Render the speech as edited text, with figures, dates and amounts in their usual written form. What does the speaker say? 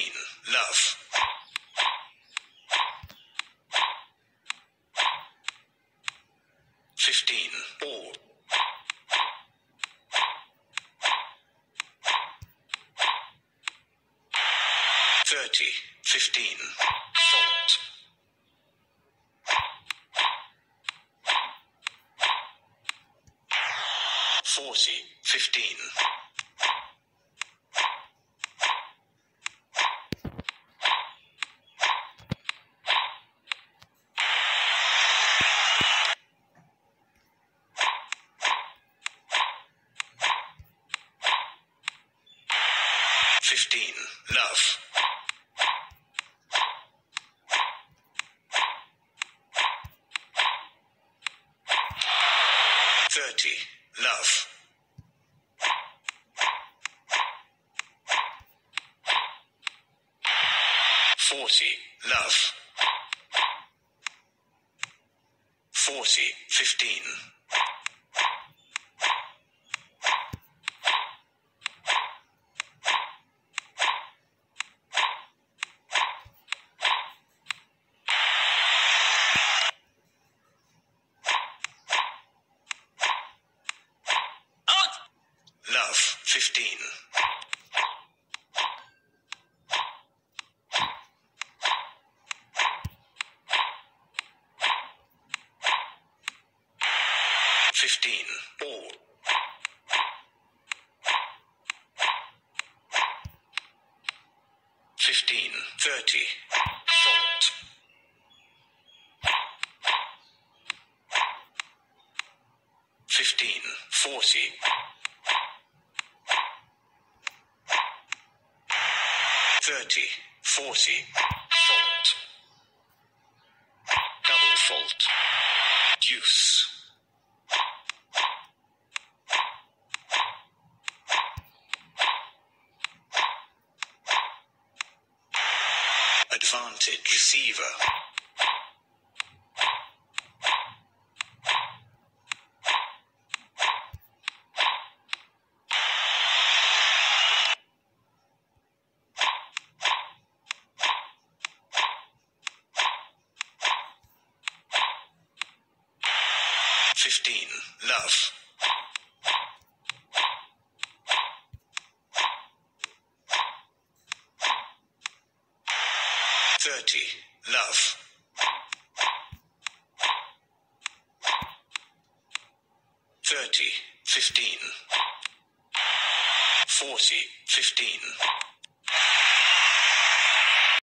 love. 15, all. 30, 15, fault. 40, 15. 15, love. 30, love. 40, love. 40, 15. 15. 15, all. 15, 30, fault. 15, 40. 30, 40, fault. Double fault. Deuce. 'Advantage receiver. 15, love. 30, love. 30, 15. 40, 15.